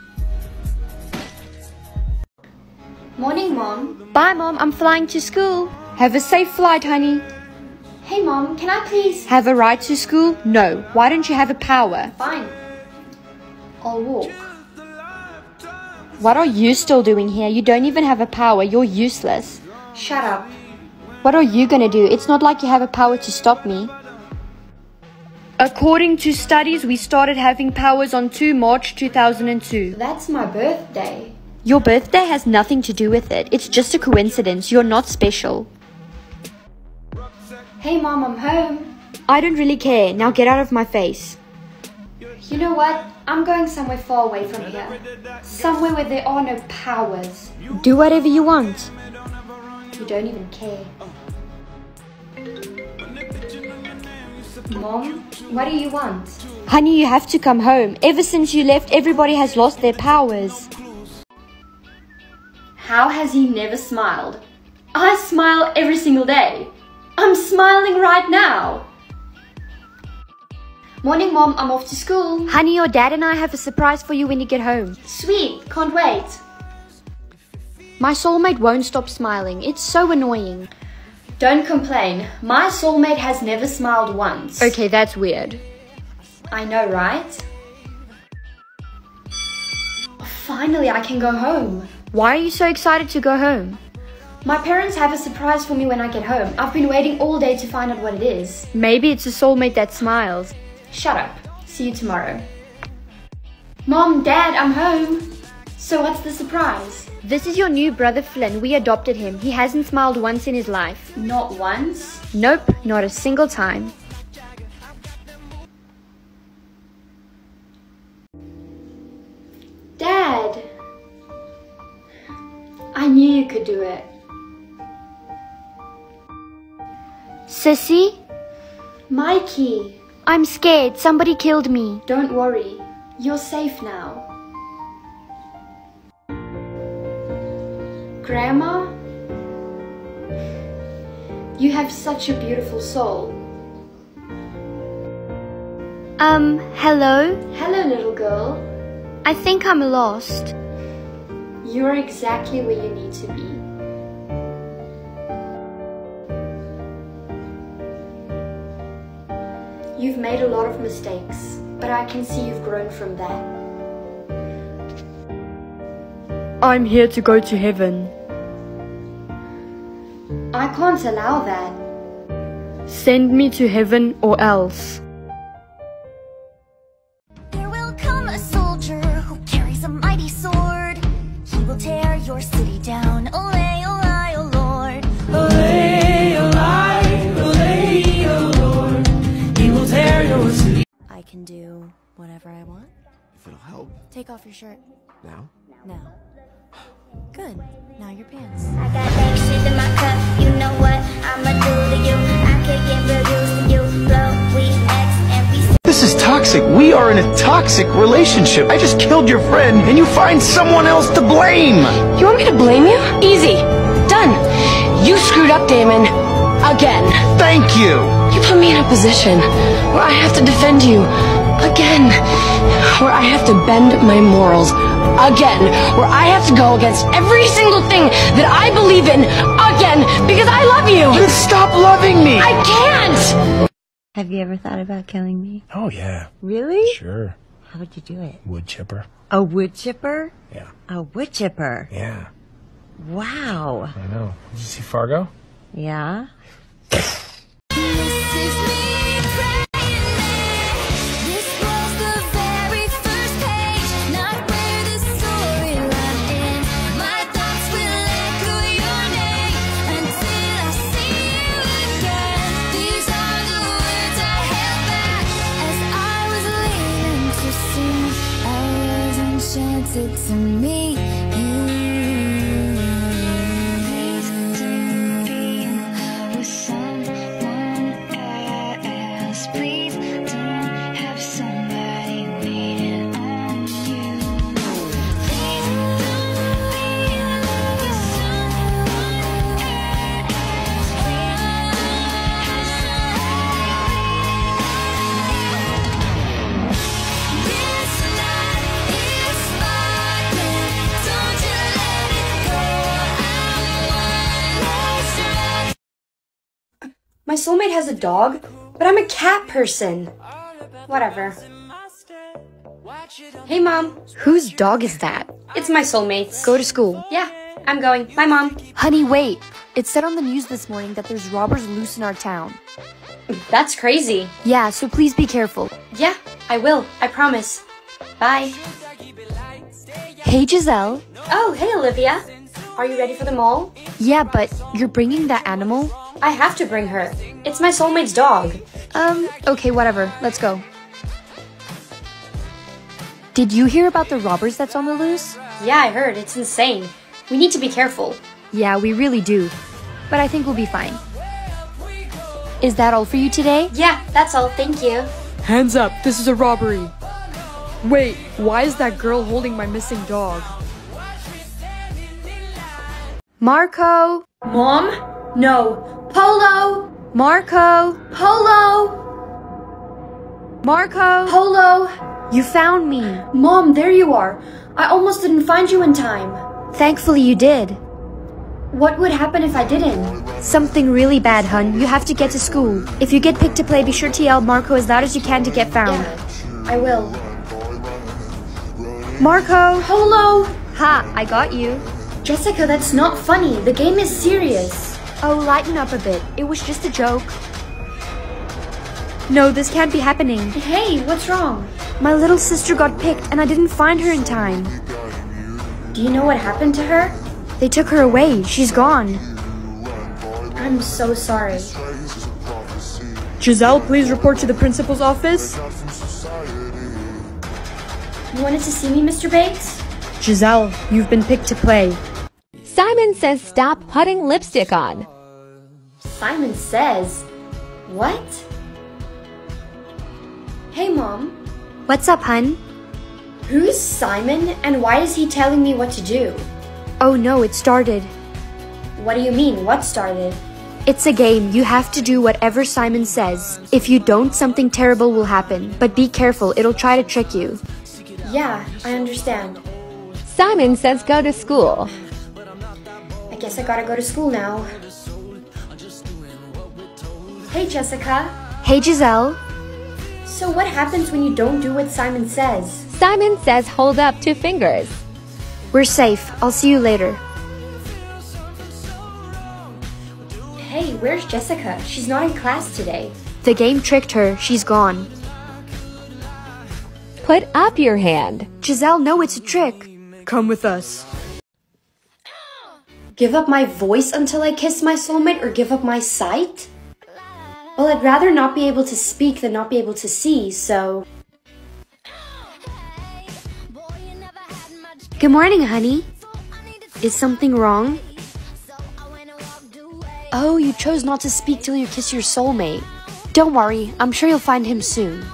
Morning, Mom. Bye, Mom. I'm flying to school. Have a safe flight, honey. Hey, Mom, can I please? Have a ride to school? No. Why don't you have a power? Fine. I'll walk. What are you still doing here? You don't even have a power. You're useless. Shut up. What are you gonna do? It's not like you have a power to stop me. According to studies, we started having powers on 2 March 2002. That's my birthday. Your birthday has nothing to do with it. It's just a coincidence. You're not special. Hey, Mom, I'm home. I don't really care. Now get out of my face. You know what? I'm going somewhere far away from here. Somewhere where there are no powers. Do whatever you want. You don't even care. Mom, what do you want? Honey, you have to come home. Ever since you left, everybody has lost their powers. How has he never smiled? I smile every single day. I'm smiling right now. Morning, Mom. I'm off to school. Honey, your dad and I have a surprise for you when you get home. Sweet. Can't wait. My soulmate won't stop smiling. It's so annoying. Don't complain. My soulmate has never smiled once. Okay, that's weird. I know, right? Finally, I can go home. Why are you so excited to go home? My parents have a surprise for me when I get home. I've been waiting all day to find out what it is. Maybe it's a soulmate that smiles. Shut up. See you tomorrow. Mom, Dad, I'm home. So what's the surprise? This is your new brother Flynn. We adopted him. He hasn't smiled once in his life. Not once? Nope, not a single time. Dad! I knew you could do it. Sissy, Mikey! I'm scared. Somebody killed me. Don't worry. You're safe now. Grandma? You have such a beautiful soul. Hello? Hello, little girl. I think I'm lost. You're exactly where you need to be. You've made a lot of mistakes, but I can see you've grown from that. I'm here to go to heaven. I can't allow that. Send me to heaven or else. There will come a soldier who carries a mighty sword. He will tear your city down. Olay, olay, oh Lord. Olay, olay, olay, oh Lord. He will tear your city. I can do whatever I want. If it'll help. Take off your shirt. Now? Now. Good. Now your pants. I got that shit in my cup, you know what I'ma do to you. I could get real used to you. Blow, we X and we. This is toxic. We are in a toxic relationship. I just killed your friend and you find someone else to blame. You want me to blame you? Easy. Done. You screwed up, Damon. Again. Thank you. You put me in a position where I have to defend you. Again. Where I have to bend my morals. Again. Where I have to go against every single thing that I believe in. Again. Because I love you. Then stop loving me. I can't. Have you ever thought about killing me? Oh, yeah. Really? Sure. How would you do it? Wood chipper. A wood chipper? Yeah. A wood chipper? Yeah. Wow. I know. Did you see Fargo? Yeah? To me, please don't be with someone else. Please don't have somebody waiting on you. Please don't be with someone else. This night is sparkling. Don't you let it go. I'm one less. My soulmate has a dog, but I'm a cat person. Whatever. Hey, Mom. Whose dog is that? It's my soulmate's. Go to school. Yeah, I'm going. Bye, Mom. Honey, wait. It said on the news this morning that there's robbers loose in our town. That's crazy. Yeah, so please be careful. Yeah, I will. I promise. Bye. Hey, Giselle. Oh, hey, Olivia. Are you ready for the mall? Yeah, but you're bringing that animal? I have to bring her. It's my soulmate's dog. Okay, whatever. Let's go. Did you hear about the robbers that's on the loose? Yeah, I heard. It's insane. We need to be careful. Yeah, we really do. But I think we'll be fine. Is that all for you today? Yeah, that's all. Thank you. Hands up, this is a robbery. Wait, why is that girl holding my missing dog? Marco! Mom? No. Polo! Marco! Polo! Marco! Polo! You found me. Mom, there you are. I almost didn't find you in time. Thankfully you did. What would happen if I didn't? Something really bad, hun. You have to get to school. If you get picked to play, be sure to yell Marco as loud as you can to get found. Yeah, I will. Marco! Polo! Ha, I got you. Jessica, that's not funny. The game is serious. Oh, lighten up a bit. It was just a joke. No, this can't be happening. Hey, what's wrong? My little sister got picked and I didn't find her in time. Do you know what happened to her? They took her away. She's gone. I'm so sorry. Giselle, please report to the principal's office. You wanted to see me, Mr. Bakes? Giselle, you've been picked to play. Simon says stop putting lipstick on. Simon says? What? Hey, Mom. What's up, hun? Who's Simon, and why is he telling me what to do? Oh no, it started. What do you mean, what started? It's a game. You have to do whatever Simon says. If you don't, something terrible will happen. But be careful, it'll try to trick you. Yeah, I understand. Simon says go to school. I guess I gotta go to school now. Hey, Jessica. Hey, Giselle. So what happens when you don't do what Simon says? Simon says hold up 2 fingers. We're safe. I'll see you later. Hey, where's Jessica? She's not in class today. The game tricked her. She's gone. Put up your hand. Giselle, no, it's a trick. Come with us. Give up my voice until I kiss my soulmate, or give up my sight? Well, I'd rather not be able to speak than not be able to see, so... Good morning, honey. Is something wrong? Oh, you chose not to speak till you kiss your soulmate. Don't worry, I'm sure you'll find him soon.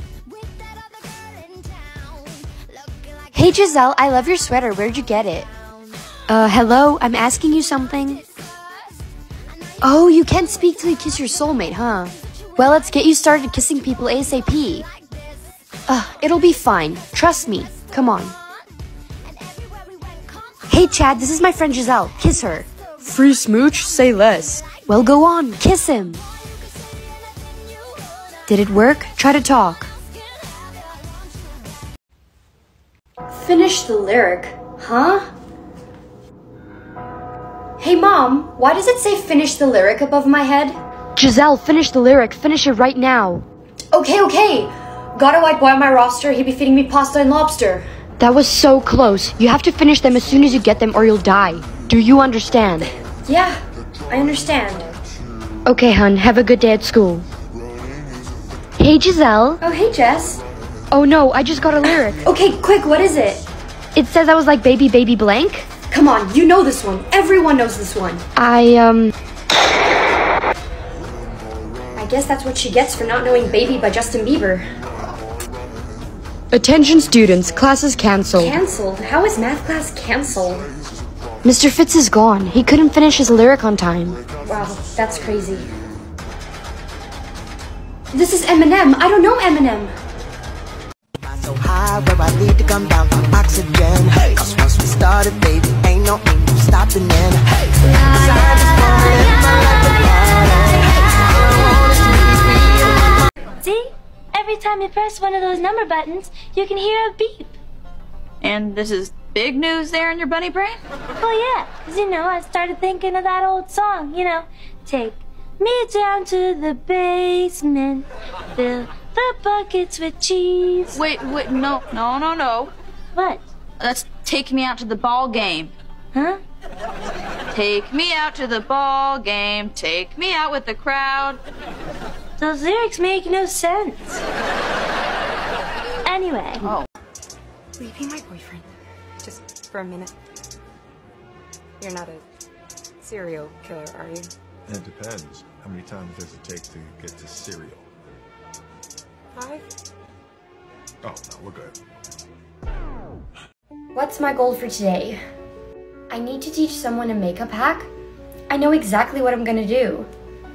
Hey Giselle, I love your sweater. Where'd you get it? Hello? I'm asking you something. Oh, you can't speak till you kiss your soulmate, huh? Well, let's get you started kissing people ASAP. It'll be fine. Trust me. Come on. Hey Chad, this is my friend Giselle. Kiss her. Free smooch? Say less. Well, go on. Kiss him. Did it work? Try to talk. Finish the lyric, huh? Hey Mom, why does it say finish the lyric above my head? Giselle, finish the lyric. Finish it right now. Okay. Got a white boy on my roster, he'd be feeding me pasta and lobster. That was so close. You have to finish them as soon as you get them or you'll die. Do you understand? Yeah, I understand. Okay, hun. Have a good day at school. Hey, Giselle. Oh, hey, Jess. Oh no, I just got a lyric. Okay, quick, what is it? It says I was like baby blank. Come on, you know this one. Everyone knows this one. I guess that's what she gets for not knowing Baby by Justin Bieber. Attention students, class is cancelled. Cancelled? How is math class cancelled? Mr. Fitz is gone. He couldn't finish his lyric on time. Wow, that's crazy. This is Eminem. I don't know Eminem. So high where I need to come down from oxygen. Hey, cause once we started, baby, ain't no stopping in. Hey, See? Every time you press one of those number buttons, you can hear a beep. And this is big news there in your bunny brain? Well, yeah, because, I started thinking of that old song, take me down to the basement, fill the buckets with cheese. Wait, no. What? That's take me out to the ball game. Huh? Take me out to the ball game, take me out with the crowd. Those lyrics make no sense. Anyway. Oh. Will you be my boyfriend? Just for a minute? You're not a serial killer, are you? It depends. How many times does it take to get to cereal? 5? Oh, no, we're good. What's my goal for today? I need to teach someone a makeup hack. I know exactly what I'm gonna do.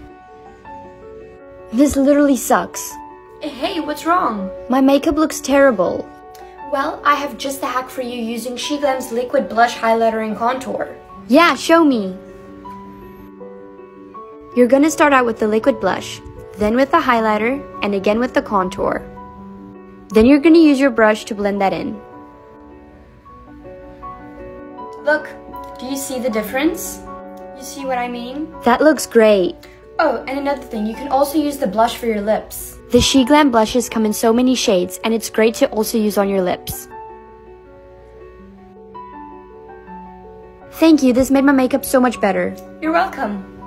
This literally sucks. Hey, what's wrong? My makeup looks terrible. Well, I have just the hack for you using SheGlam's liquid blush highlighter and contour. Yeah, show me. You're gonna start out with the liquid blush, then with the highlighter, and again with the contour. Then you're gonna use your brush to blend that in. Look, do you see the difference? You see what I mean? That looks great. Oh, and another thing, you can also use the blush for your lips. The SheGlam blushes come in so many shades, and it's great to also use on your lips. Thank you, this made my makeup so much better. You're welcome.